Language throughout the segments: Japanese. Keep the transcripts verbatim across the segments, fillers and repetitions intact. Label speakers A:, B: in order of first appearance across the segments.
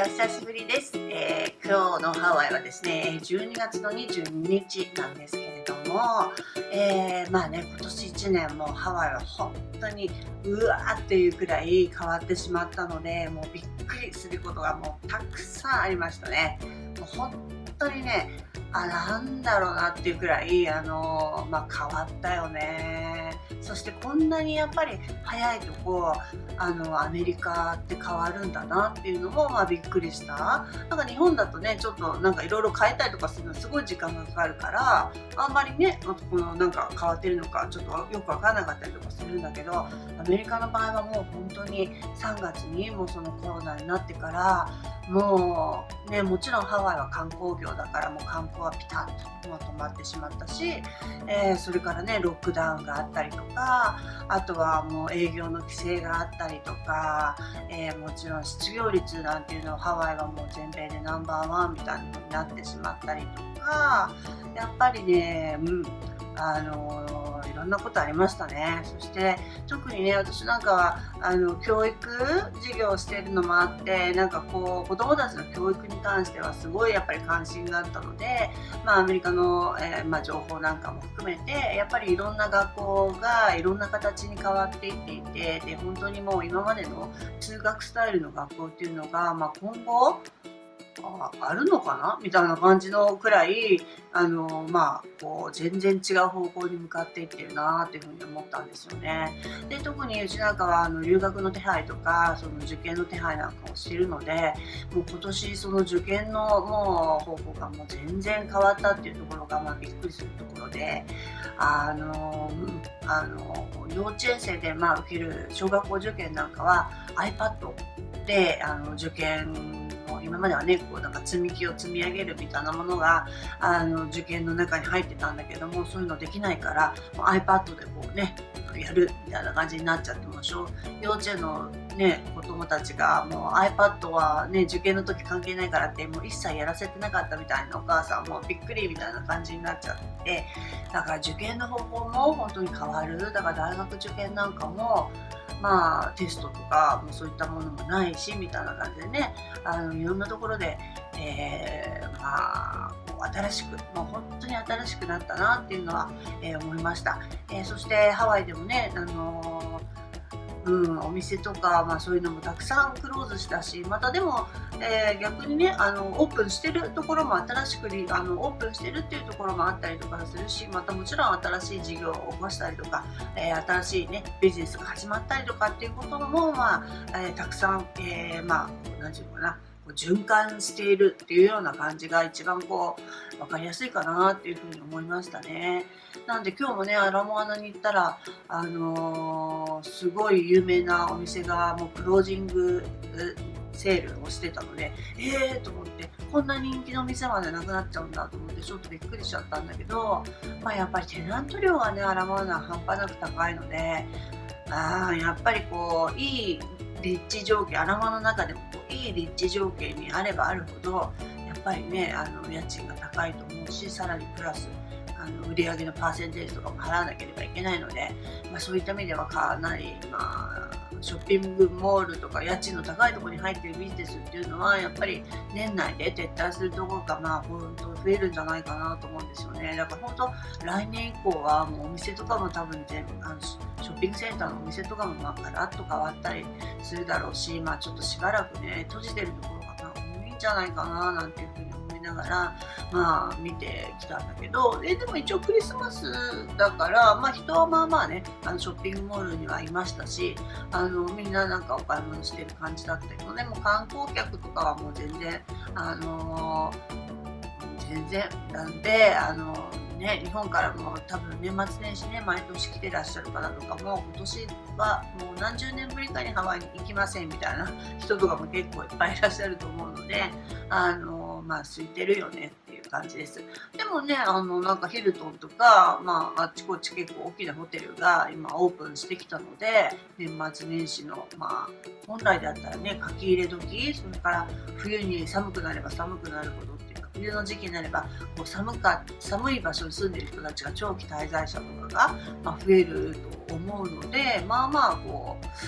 A: 久しぶりです、えー、今日のハワイはですねじゅうにがつのにじゅうににちなんですけれども、えー、まあね今年いちねんもハワイは本当にうわーっていうくらい変わってしまったので、もうびっくりすることがもうたくさんありましたね。もう本当にね、あ、なんだろうなっていうくらいあの、まあ、変わったよね。そしてこんなにやっぱり早いとこあのアメリカって変わるんだなっていうのも、まあ、びっくりした。なんか日本だとねちょっとなんかいろいろ変えたりとかするのすごい時間がかかるから、あんまりねこのなんか変わってるのかちょっとよく分からなかったりとかするんだけど、アメリカの場合はもう本当にさんがつにもうそのコロナになってからもうね、もちろんハワイは観光業だからもう観光はピタッと止まってしまったし、えー、それからねロックダウンがあったりとか、あとはもう営業の規制があったりとか、えー、もちろん失業率なんていうのはハワイはもう全米でナンバーワンみたいになってしまったりとか、やっぱりね、うんあのいろんなことありましたね。そして特にね私なんかはあの教育授業をしているのもあって、なんかこう子どもたちの教育に関してはすごいやっぱり関心があったので、まあ、アメリカの、えーまあ、情報なんかも含めてやっぱりいろんな学校がいろんな形に変わっていっていて、で本当にもう今までの通学スタイルの学校っていうのが、まあ、今後あ, あるのかなみたいな感じのくらいあの、まあ、こう全然違う方向に向かっていってるなっていうふうに思ったんですよね。で特にうちなんかはあの留学の手配とかその受験の手配なんかをしているので、もう今年その受験のもう方法がもう全然変わったっていうところが、まあ、びっくりするところで、あのあの幼稚園生で、まあ、受ける小学校受験なんかは iPad であの受験今まではねこうなんか積み木を積み上げるみたいなものがあの受験の中に入ってたんだけども、そういうのできないからもう iPad でこうねやるみたいな感じになっちゃってましょう。幼稚園のね子供たちがもう iPad はね受験の時関係ないからってもう一切やらせてなかったみたいな、お母さんもびっくりみたいな感じになっちゃって、だから受験の方法も本当に変わる。だから大学受験なんかもまあ、テストとかもそういったものもないしみたいな感じでね、あのいろんなところで、えー、まあ新しく、もう本当に新しくなったなっていうのは、えー、思いました。えー、そしてハワイでもね、あのーうん、お店とか、まあ、そういうのもたくさんクローズしたし、またでも、えー、逆にねあのオープンしてるところも新しくあのオープンしてるっていうところもあったりとかするし、またもちろん新しい事業を起こしたりとか、えー、新しい、ね、ビジネスが始まったりとかっていうことも、まあえー、たくさん、えー、まあ何て言うのかな、循環しているっていうような感じが一番こう分かりやすいかなっていうふうに思いましたね。なんで今日もねアラモアナに行ったら、あのー、すごい有名なお店がもうクロージングセールをしてたので、えーと思って、こんな人気の店までなくなっちゃうんだと思ってちょっとびっくりしちゃったんだけど、まあ、やっぱりテナント料がねアラモアナは半端なく高いので、あやっぱりこういい立地条件、アラモアナの中でもこういい立地条件にあればあるほどやっぱりねあの家賃が高いと思うし、さらにプラスあの売上のパーセンテージとかも払わなければいけないので、まあ、そういった意味ではかなり、まあ、ショッピングモールとか家賃の高いところに入っているビジネスっていうのはやっぱり年内で撤退するところがまあ本当増えるんじゃないかなと思うんですよね。だから本当来年以降はもうお店とかも多分全部あのショッピングセンターのお店とかもまあガラッと変わったりするだろうし、まあ、ちょっとしばらくね閉じてるところがまあ多いんじゃないかななんていうふうに思いながら、まあ、見てきたんだけど、えでも一応クリスマスだから、まあ、人はまあまあねあのショッピングモールにはいましたし、あのみんななんかお買い物してる感じだったけどね、もう観光客とかはもう全然あのー、全然なんであのーね、日本からも多分年末年始ね毎年来てらっしゃる方とかも今年はもう何十年ぶりかにハワイに行きませんみたいな人とかも結構いっぱいいらっしゃると思うので、あのまあ空いてるよねっていう感じです。でもねあのなんかヒルトンとか、まあ、あっちこっち結構大きなホテルが今オープンしてきたので、年末年始のまあ本来だったらね書き入れ時、それから冬に寒くなれば寒くなるほど冬の時期になればこう 寒, か寒い場所に住んでいる人たちが長期滞在者とかが、まあ、増えると思うので、まあまあこ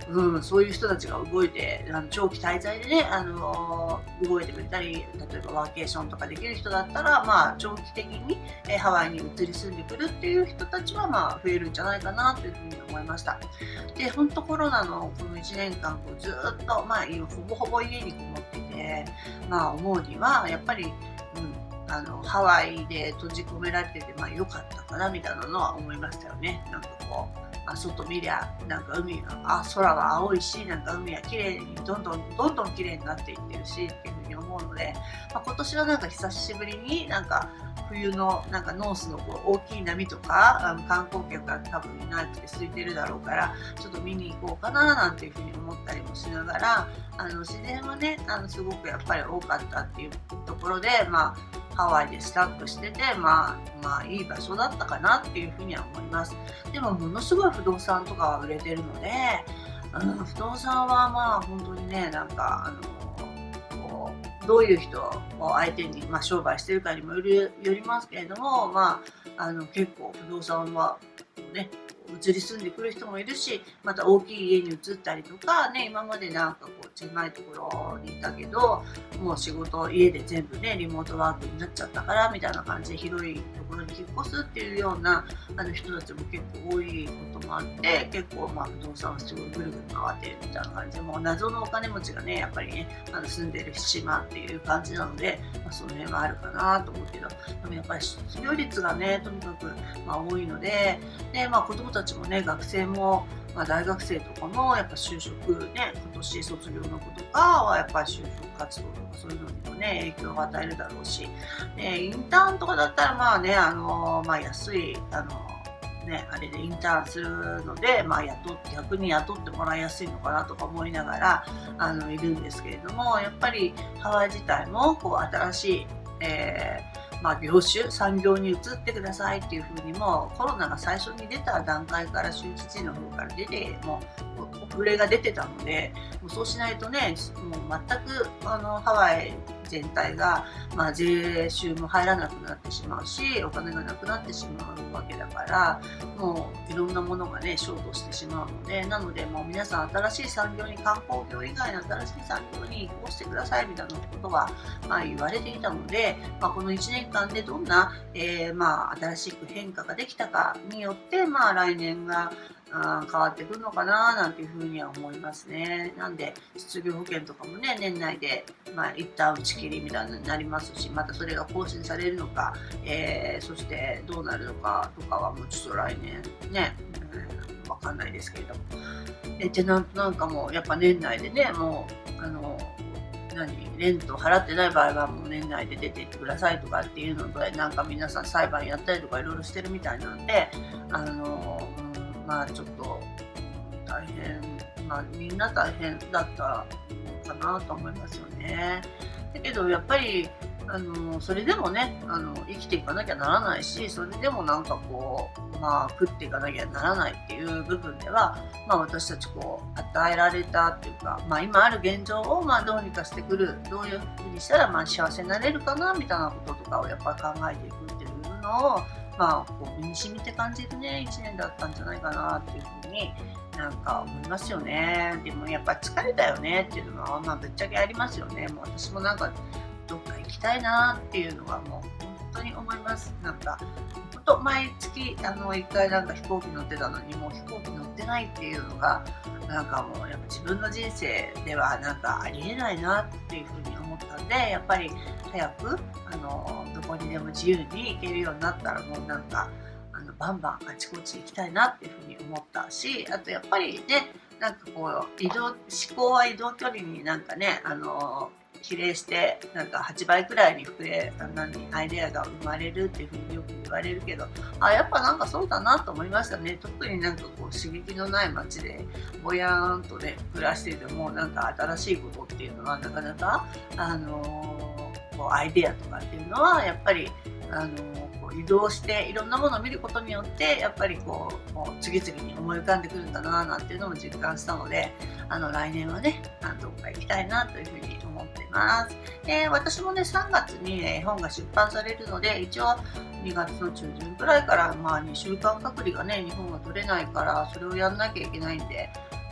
A: うん、そういう人たちが動いて、あの長期滞在でね、あのー動いてくれたり、例えばワーケーションとかできる人だったら、まあ、長期的に、えーハワイに移り住んでくるっていう人たちは、まあ、増えるんじゃないかなというふうに思いました。で、本当コロナのこのいちねんかん、こうずーっと、まあ、ほぼほぼ家にこもってて、まあ、思うには、やっぱり、うん、あのハワイで閉じ込められてて、まあ、良かったかなみたいなのは思いましたよね。なんかこう、まあ、外見りゃなんか海があ空は青いし、なんか海は綺麗にどんどんどんどん綺麗になっていってるしっていうふうに思うので、まあ、今年はなんか久しぶりになんか冬のなんかノースのこう大きい波とか、あの観光客が多分いなくて空いてるだろうから、ちょっと見に行こうかななんていうふうに思ったりもしながら、あの自然はね、あのすごくやっぱり多かったっていうところで、まあハワイでスタックしてて、まあ、まあいい場所だったかなっていうふうには思います。でもものすごい不動産とかは売れてるので、うん、不動産はまあ本当にね、なんかあのこうどういう人を相手に、まあ、商売してるかにもより、よりますけれども、まあ、あの結構不動産はね、移り住んでくる人もいるし、また大きい家に移ったりとかね、今までなんかこう狭いところにいたけど、もう仕事家で全部ねリモートワークになっちゃったからみたいな感じで広いところに引っ越すっていうようなあの人たちも結構多いこともあって、結構まあ不動産はすごいぐるぐる回ってるみたいな感じで、もう謎のお金持ちがねやっぱりねあの住んでる島っていう感じなので、まあ、その辺はあるかなと思うけど、でもやっぱり失業率がねとにかくまあ多いので、でまあ子供たちもね、学生も、まあ、大学生とかもやっぱ就職ね、今年卒業の子とかはやっぱり就職活動とかそういうのにもね影響を与えるだろうし、でインターンとかだったらまあね、あのまあ安いあのねあれでインターンするので、まあ雇って逆に雇ってもらいやすいのかなとか思いながらあのいるんですけれども、やっぱりハワイ自体もこう新しい、えーまあ、業種産業に移ってくださいっていうふうにもコロナが最初に出た段階から州知事の方から出てもう遅れが出てたので、もうそうしないとね、もう全くあのハワイ全体が、まあ、税収も入らなくなってしまうし、お金がなくなってしまうわけだから、もういろんなものがねショートしてしまうので、なのでもう皆さん新しい産業に、観光業以外の新しい産業に移行してくださいみたいなことは、まあ、言われていたので、まあ、このいちねんかんでどんな、えーまあ、新しく変化ができたかによって、まあ、来年があ変わってくるのかななんていうふうには思いますね。なんで失業保険とかもね年内で、まあ、一旦打ち切りみたいになりますし、またそれが更新されるのか、えー、そしてどうなるのかとかはもうちょっと来年ね、うん、分かんないですけれども、でテナントなんかもやっぱ年内でね、もうあの何レント払ってない場合はもう年内で出ていってくださいとかっていうので、なんか皆さん裁判やったりとかいろいろしてるみたいなんで、あのまあちょっと大変、まあみんな大変だったかなと思いますよね。だけどやっぱりあのそれでもね、あの生きていかなきゃならないし、それでもなんかこうまあ食っていかなきゃならないっていう部分では、まあ私たちこう与えられたっていうか、まあ今ある現状をまあどうにかしてくる、どういうふうにしたらまあ幸せになれるかなみたいなこととかをやっぱり考えていくっていうのを、まあこう身に染みて感じるねいちねんだったんじゃないかなっていうふうになんか思いますよね。でもやっぱ疲れたよねっていうのはまあぶっちゃけありますよね。もう私もなんかどっか行きたいなっていうのはもう本当に思います。なんか本当毎月あのいっかいなんか飛行機乗ってたのに、もう飛行機乗ってないっていうのがなんかもうやっぱ自分の人生ではなんかありえないなっていうふうに思ったんで、やっぱり早くあのどこにでも自由に行けるようになったら、もうなんかあのバンバンあちこち行きたいなっていうふうに思ったし、あとやっぱりね、なんかこう移動思考は移動距離になんかね、あの比例してなんかはちばいくらいに増え何アイデアが生まれるっていうふうによく言われるけど、あやっぱなんかそうだなと思いましたね。特になんかこう刺激のない街でぼやーんとね暮らしていても、なんか新しいことっていうのはなかなかあのー、こうアイデアとかっていうのはやっぱりあのー移動していろんなものを見ることによってやっぱりこうもう次々に思い浮かんでくるんだななんていうのも実感したので、あの来年はねどっか行きたいなというふうに思っています。で私もねさんがつに絵本が出版されるので、一応にがつの中旬くらいからまあにしゅうかん隔離がね日本は取れないから、それをやんなきゃいけないんで、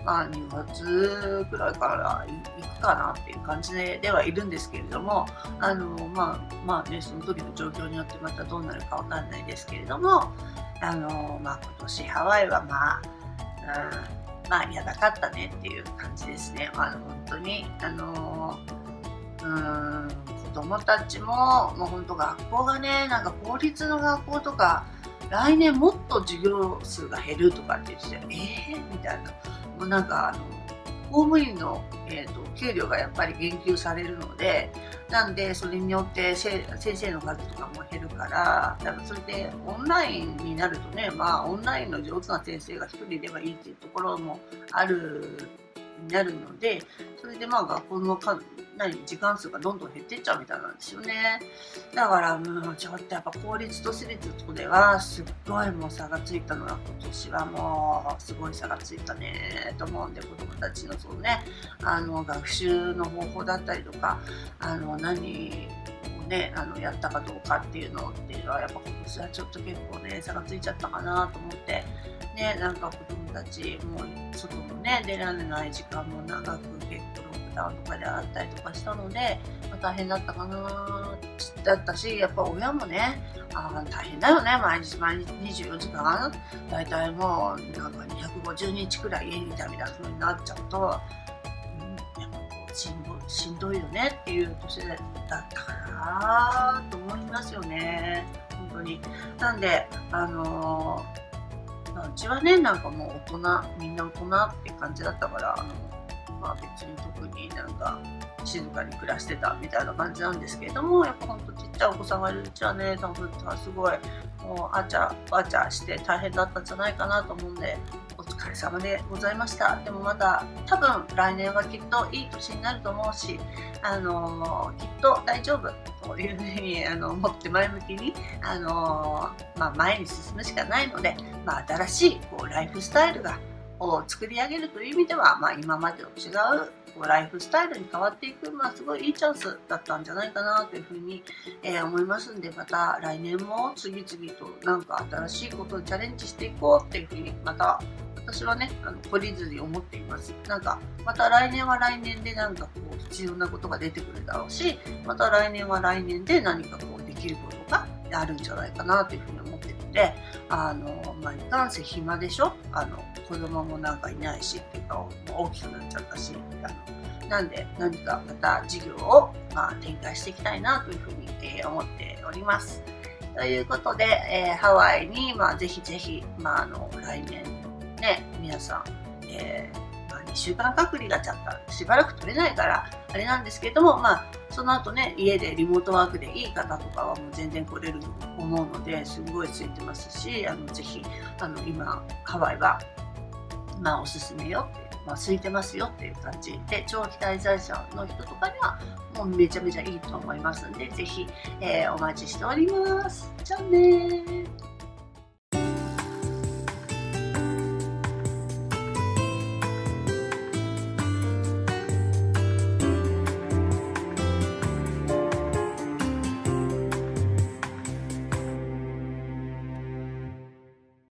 A: まあ、にがつぐらいから行くかなっていう感じでではいるんですけれども、あのまあまあね、その時の状況によってまたどうなるかわかんないですけれども、あのまあ、今年ハワイはまあ、うん、まあやばかったねっていう感じですね。あの本当にあのうん子供たちももう本当学校がね、なんか公立の学校とか来年もっと授業数が減るとかって言ってて、えー、みたいな。もうなんかあの公務員の、えーと、給料がやっぱり減給されるので、なんでそれによって先生の数とかも減るから、だからそれでオンラインになるとね、まあオンラインの上手な先生が一人いればいいっていうところもあるになるので、それでまあ学校の数何時間数がどんどん減っていっちゃうみたいなんですよね。だからもうちょっとやっぱ公立と私立とではすっごいもう差がついたのが今年はもうすごい差がついたねと思うんで、子どもたちのそのね、あの学習の方法だったりとか、あの何をねあのやったかどうかっていうのっていうのはやっぱ今年はちょっと結構ね差がついちゃったかなと思ってね、なんか子どもたちもう外もね出られない時間も長く結構ロックダウンとかであったりとかしたので、まあ、大変だったかなだったし、やっぱ親もねあ大変だよね、毎日毎日にじゅうよじかんだいたいもうなんかにひゃくごじゅうにちくらい家にいたみたいな風になっちゃうと、うん、やっぱこうしんどいしんどいよねっていう年だったかなと思いますよね、本当に。なんであのーうちはね、なんかもう大人、みんな大人って感じだったから、あのまあ、別に特になんか静かに暮らしてたみたいな感じなんですけれども、やっぱほんとちっちゃいお子さんがいるうちはね、多分すごいもうあちゃあちゃして大変だったんじゃないかなと思うんで、お疲れ様でございました。でもまた多分来年はきっといい年になると思うし、あのー、きっと大丈夫というふうにあの思って前向きに、あのーまあ、前に進むしかないので、まあ、新しいこうライフスタイルがを作り上げるという意味では、まあ、今までと違うこうライフスタイルに変わっていく、まあ、すごいいいチャンスだったんじゃないかなというふうに、えー、思いますんで、また来年も次々となんか新しいことにチャレンジしていこうっていうふうにまた私はね、あの懲りずに思っています。なんかまた来年は来年でなんかこう必要なことが出てくるだろうし、また来年は来年で何かこうできることがあるんじゃないかなというふうに思ってるので、あのまあいかんせ暇でしょ。あの子供もなんかいないしっていうかもう大きくなっちゃったし、あのなんで何かまた事業をまあ展開していきたいなというふうに、えー、思っております。ということで、えー、ハワイにまあぜひぜひまああの来年ね、皆さん、えーまあ、にしゅうかん隔離がちゃったしばらく取れないからあれなんですけれども、まあ、その後ね家でリモートワークでいい方とかはもう全然来れると思うので、すごいついてますし、あのぜひあの今ハワイは、まあ、おすすめよって、まあ、空いてますよっていう感じで、長期滞在者の人とかにはもうめちゃめちゃいいと思いますんで、ぜひ、えー、お待ちしております。じゃあねー。